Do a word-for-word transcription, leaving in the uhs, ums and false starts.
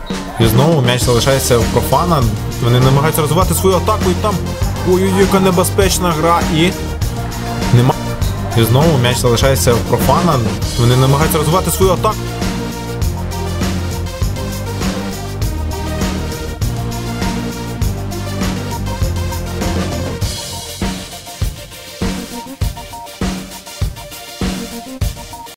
І знову м'яч залишається в профана. Вони намагаються розвивати свою атаку і там... Ой-ой-ой, яка небезпечна гра і... Нема... І знову м'яч залишається в профана. Вони намагаються розвивати свою атаку.